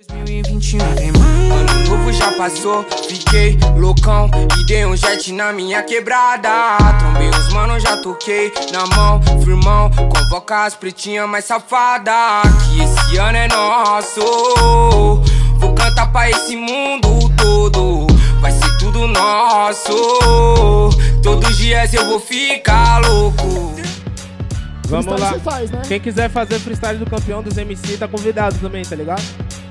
2021 tem mais. Ano novo já passou, fiquei loucão e dei um jet na minha quebrada. Trombei os mano, já toquei na mão, firmão. Convoca as pretinhas mais safada, que esse ano é nosso. Vou cantar pra esse mundo todo, vai ser tudo nosso. Todos os dias eu vou ficar louco. Vamos lá, faz, né? Quem quiser fazer freestyle do campeão dos MC tá convidado também, tá ligado?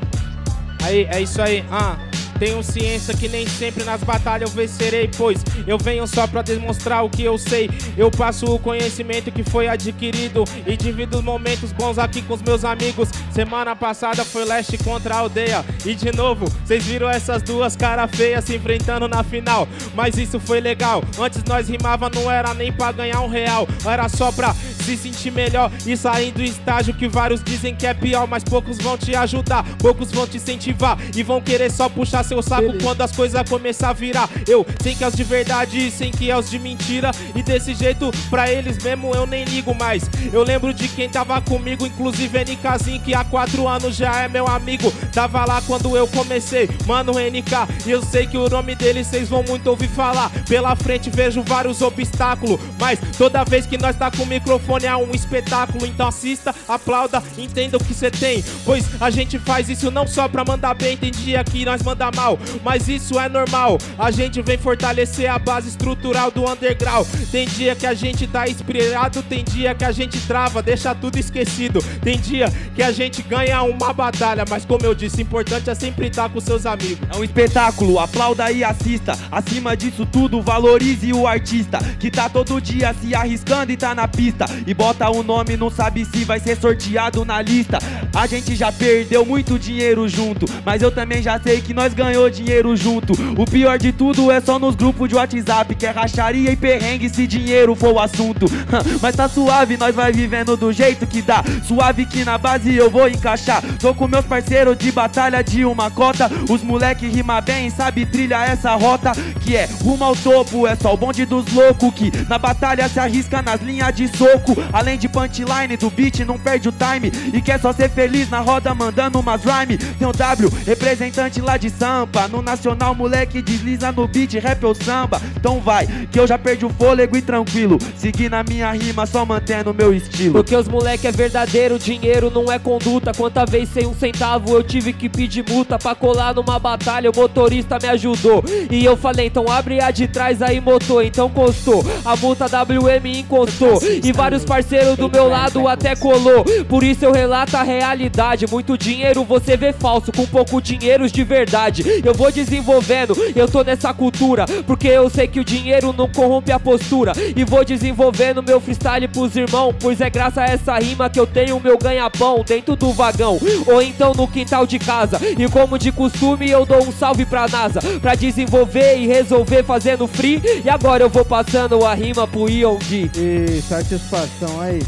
Aí, é isso aí, Tenho ciência que nem sempre nas batalhas eu vencerei, pois eu venho só pra demonstrar o que eu sei. Eu passo o conhecimento que foi adquirido e divido momentos bons aqui com os meus amigos. Semana passada foi Leste contra a Aldeia e de novo, vocês viram essas duas caras feias se enfrentando na final. Mas isso foi legal, antes nós rimava não era nem pra ganhar R$1, era só pra se sentir melhor e sair do estágio que vários dizem que é pior. Mas poucos vão te ajudar, poucos vão te incentivar e vão querer só puxar seu saco quando as coisas começar a virar. Eu sei que é os de verdade e sei que é os de mentira, e desse jeito pra eles mesmo eu nem ligo mais. Eu lembro de quem tava comigo, inclusive NKzinho, que há 4 anos já é meu amigo. Tava lá quando eu comecei, mano, NK, e eu sei que o nome dele vocês vão muito ouvir falar. Pela frente vejo vários obstáculos, mas toda vez que nós tá com o microfone é um espetáculo. Então assista, aplauda, entenda o que cê tem, pois a gente faz isso não só pra mandar bem. Tem dia que nós manda mal, mas isso é normal. A gente vem fortalecer a base estrutural do underground. Tem dia que a gente tá inspirado, tem dia que a gente trava, deixa tudo esquecido. Tem dia que a gente ganha uma batalha, mas como eu disse, importante é sempre estar com seus amigos. É um espetáculo, aplauda e assista. Acima disso tudo, valorize o artista que tá todo dia se arriscando e tá na pista e bota o nome, não sabe se vai ser sorteado na lista. A gente já perdeu muito dinheiro junto, mas eu também já sei que nós ganhou dinheiro junto. O pior de tudo é só nos grupos de WhatsApp, que é racharia e perrengue se dinheiro for o assunto. Mas tá suave, nós vai vivendo do jeito que dá. Suave que na base eu vou encaixar. Tô com meus parceiros de batalha de uma cota. Os moleque rima bem, sabe trilha essa rota, que é rumo ao topo, é só o bonde dos loucos que na batalha se arrisca nas linhas de soco. Além de punchline do beat, não perde o time e quer só ser feliz na roda mandando umas rhyme. Tem o W, representante lá de Sampa. No nacional, moleque desliza no beat, rap ou samba. Então vai, que eu já perdi o fôlego e tranquilo, segui na minha rima, só mantendo meu estilo. Porque os moleque é verdadeiro, dinheiro não é conduta. Quanta vez sem um centavo eu tive que pedir multa pra colar numa batalha, o motorista me ajudou. E eu falei, então abre a de trás aí motor, então costou. A multa WM encostou e vários parceiros do meu lado até colou. Por isso eu relato a realidade. Muito dinheiro você vê falso, com pouco dinheiro de verdade. Eu vou desenvolvendo, eu tô nessa cultura, porque eu sei que o dinheiro não corrompe a postura. E vou desenvolvendo meu freestyle pros irmãos, pois é graças a essa rima que eu tenho meu ganha-pão dentro do vagão, ou então no quintal de casa. E como de costume eu dou um salve pra NASA, pra desenvolver e resolver fazendo free. E agora eu vou passando a rima pro Yongi. E satisfação aí.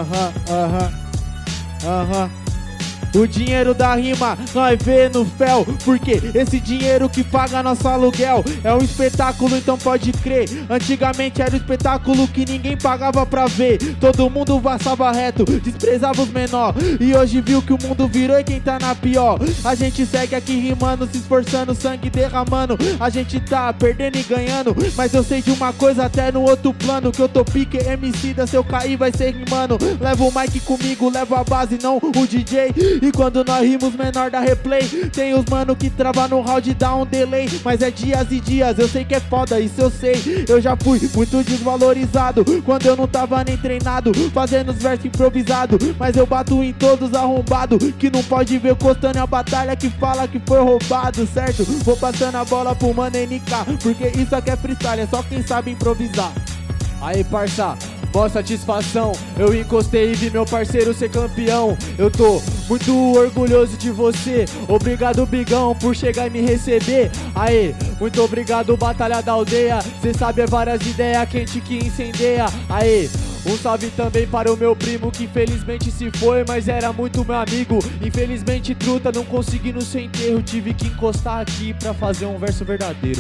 O dinheiro da rima nós vê no fel, porque esse dinheiro que paga nosso aluguel é um espetáculo, então pode crer. Antigamente era um espetáculo que ninguém pagava pra ver, todo mundo passava reto, desprezava os menor. E hoje viu que o mundo virou e quem tá na pior. A gente segue aqui rimando, se esforçando, sangue derramando. A gente tá perdendo e ganhando, mas eu sei de uma coisa até no outro plano, que eu tô pique MC da, se eu cair vai ser rimando. Leva o mic comigo, leva a base, não o DJ. E quando nós rimos menor da replay, tem os mano que trava no round, dá um delay. Mas é dias e dias, eu sei que é foda, isso eu sei. Eu já fui muito desvalorizado quando eu não tava nem treinado, fazendo os versos improvisados. Mas eu bato em todos arrombado, que não pode ver costando a batalha, que fala que foi roubado, certo? Vou passando a bola pro mano NK, porque isso aqui é freestyle, é só quem sabe improvisar. Aí, parça, boa satisfação, eu encostei e vi meu parceiro ser campeão. Eu tô muito orgulhoso de você, obrigado Bigão por chegar e me receber. Aê, muito obrigado Batalha da Aldeia, cê sabe é várias ideias quente que incendeia. Aê, um salve também para o meu primo que infelizmente se foi, mas era muito meu amigo. Infelizmente truta, não consegui no seu enterro, tive que encostar aqui pra fazer um verso verdadeiro.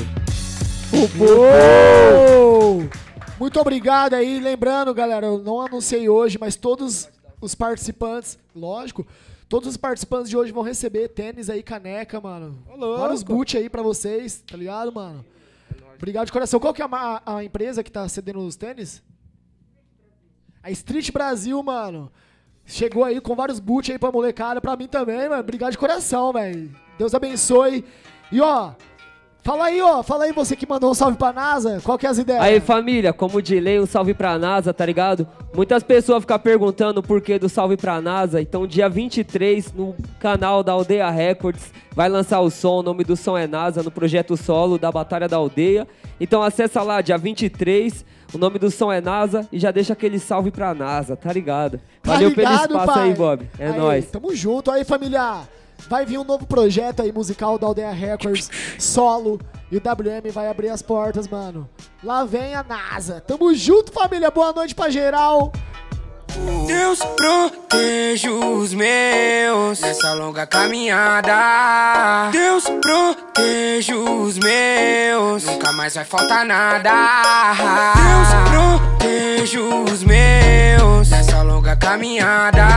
Muito obrigado aí, lembrando galera, eu não anunciei hoje, mas todos os participantes, lógico, Todos os participantes de hoje vão receber tênis aí, caneca, mano. louco. Vários boot aí pra vocês, tá ligado, mano? Obrigado de coração. Qual que é a empresa que tá cedendo os tênis? A Street Brasil, mano. Chegou aí com vários boot aí pra molecada, pra mim também, mano. Obrigado de coração, velho. Deus abençoe. E ó, fala aí você que mandou um salve pra NASA. Qual que é as ideias? Aí família, como de lei, um salve pra NASA, tá ligado? Muitas pessoas ficam perguntando o porquê do salve pra NASA. Então dia 23, no canal da Aldeia Records, vai lançar o som, o nome do som é NASA, no projeto solo da Batalha da Aldeia. Então acessa lá, dia 23, o nome do som é NASA e já deixa aquele salve pra NASA, tá ligado? Valeu pelo espaço pai. aí, Bob. É aí, nóis. Tamo junto. Aí, família, vai vir um novo projeto aí musical da Aldeia Records, solo. E o WM vai abrir as portas, mano. Lá vem a NASA. Tamo junto, família. Boa noite pra geral. Deus proteja os meus nessa longa caminhada. Deus proteja os meus, nunca mais vai faltar nada. Deus proteja os meus nessa longa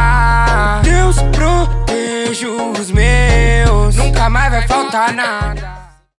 caminhada. Deus proteja os meus, nunca mais vai faltar nada.